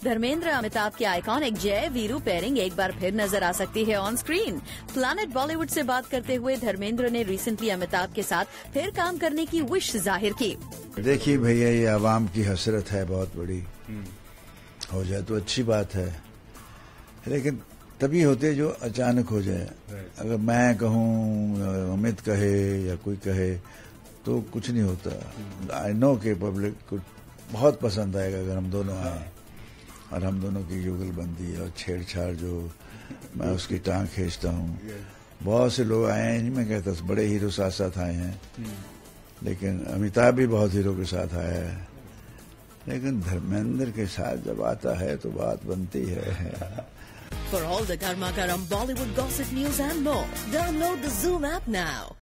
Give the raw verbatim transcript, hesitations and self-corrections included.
धर्मेंद्र अमिताभ की आइकॉनिक जय वीरू पेयरिंग एक बार फिर नजर आ सकती है ऑन स्क्रीन। प्लैनेट बॉलीवुड से बात करते हुए धर्मेंद्र ने रिसेंटली अमिताभ के साथ फिर काम करने की विश जाहिर की। देखिए भैया, ये आवाम की हसरत है बहुत बड़ी, हो जाए तो अच्छी बात है, लेकिन तभी होते जो अचानक हो जाए। अगर मैं कहूँ, अमित कहे या कोई कहे तो कुछ नहीं होता। आई नो कि पब्लिक को बहुत पसंद आएगा अगर हम दोनों आए और हम दोनों की जुगलबंदी और छेड़छाड़ जो मैं उसकी टांग खींचता हूँ। बहुत से लोग आए हैं, नहीं मैं कहता, बड़े हीरो साथ साथ आए हैं, लेकिन अमिताभ भी बहुत हीरो के साथ आया है, लेकिन धर्मेंद्र के साथ जब आता है तो बात बनती है। For all the Garma Garam Bollywood gossip news and more, download the Zoom app now.